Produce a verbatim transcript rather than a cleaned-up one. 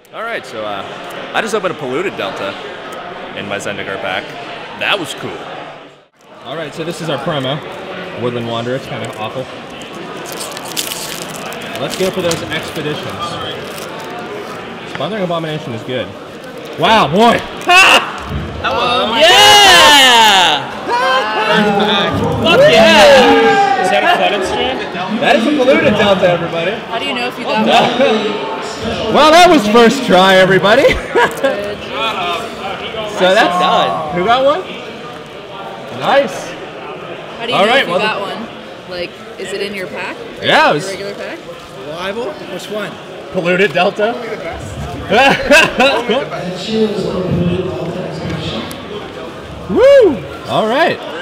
All right, so uh, I just opened a Polluted Delta in my Zendikar pack. That was cool. All right, so this is our promo. Woodland Wanderer, it's kind of awful. Let's go for those expeditions. Smothering Abomination is good. Wow, boy! Oh, yeah! Fuck yeah! Is that a flooded stream? That is a Polluted Delta, everybody. How do you know if you got one? Well, that was first try, everybody. So that's done. Who got one? Nice. How do you All know right, if you well, got one? Like, is it in your pack? Yeah, it Your was regular pack? Reliable? Which one? Polluted Delta. Only the best. Woo! All right.